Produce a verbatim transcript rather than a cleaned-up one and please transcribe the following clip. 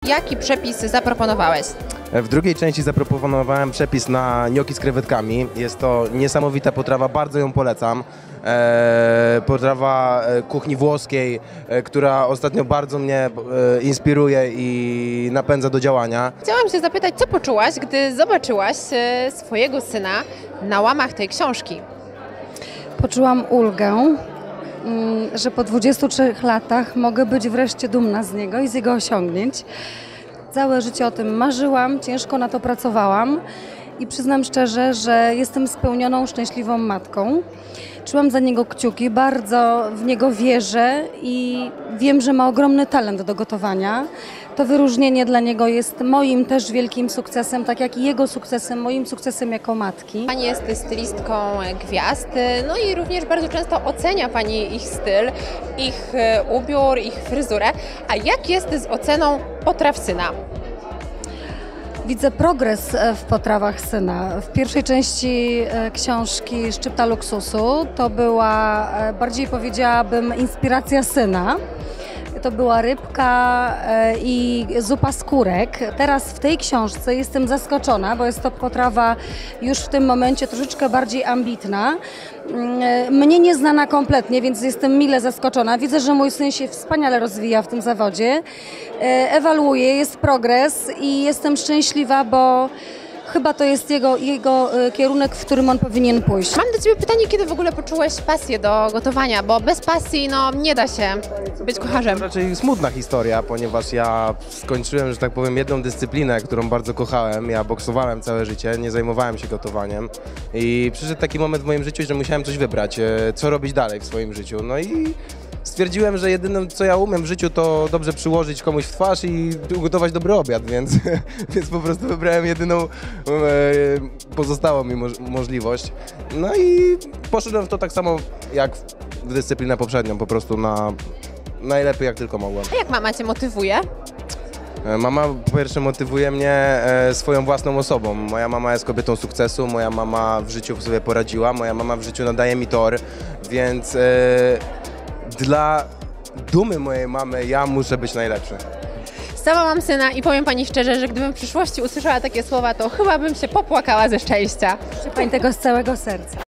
Jaki przepis zaproponowałeś? W drugiej części zaproponowałem przepis na gnocchi z krewetkami. Jest to niesamowita potrawa, bardzo ją polecam. E, potrawa kuchni włoskiej, e, która ostatnio bardzo mnie e, inspiruje i napędza do działania. Chciałam się zapytać, co poczułaś, gdy zobaczyłaś e, swojego syna na łamach tej książki? Poczułam ulgę, że po dwudziestu trzech latach mogę być wreszcie dumna z niego i z jego osiągnięć. Całe życie o tym marzyłam, ciężko na to pracowałam i przyznam szczerze, że jestem spełnioną, szczęśliwą matką. Trzymam za niego kciuki, bardzo w niego wierzę i wiem, że ma ogromny talent do gotowania. To wyróżnienie dla niego jest moim też wielkim sukcesem, tak jak i jego sukcesem, moim sukcesem jako matki. Pani jest stylistką gwiazd, no i również bardzo często ocenia Pani ich styl, ich ubiór, ich fryzurę. A jak jest z oceną potraw syna? Widzę progres w potrawach syna. W pierwszej części książki Szczypta luksusu to była, bardziej powiedziałabym, inspiracja syna. To była rybka i zupa skórek. Teraz w tej książce jestem zaskoczona, bo jest to potrawa już w tym momencie troszeczkę bardziej ambitna. Mnie nieznana kompletnie, więc jestem mile zaskoczona. Widzę, że mój syn się wspaniale rozwija w tym zawodzie. Ewaluuje, jest progres i jestem szczęśliwa, bo chyba to jest jego, jego kierunek, w którym on powinien pójść. Mam do Ciebie pytanie, kiedy w ogóle poczułeś pasję do gotowania, bo bez pasji no, nie da się być kucharzem. To raczej smutna historia, ponieważ ja skończyłem, że tak powiem, jedną dyscyplinę, którą bardzo kochałem. Ja boksowałem całe życie, nie zajmowałem się gotowaniem i przyszedł taki moment w moim życiu, że musiałem coś wybrać, co robić dalej w swoim życiu. No i stwierdziłem, że jedynym, co ja umiem w życiu, to dobrze przyłożyć komuś w twarz i ugotować dobry obiad, więc, więc po prostu wybrałem jedyną e, pozostałą mi moż możliwość. No i poszedłem w to tak samo jak w dyscyplinę poprzednią, po prostu na najlepiej jak tylko mogłem. A jak mama Cię motywuje? Mama po pierwsze motywuje mnie e, swoją własną osobą. Moja mama jest kobietą sukcesu, moja mama w życiu sobie poradziła, moja mama w życiu nadaje mi tor, więc e, dla dumy mojej mamy ja muszę być najlepszy. Sama mam syna i powiem Pani szczerze, że gdybym w przyszłości usłyszała takie słowa, to chyba bym się popłakała ze szczęścia. Życzę Pani tego z całego serca.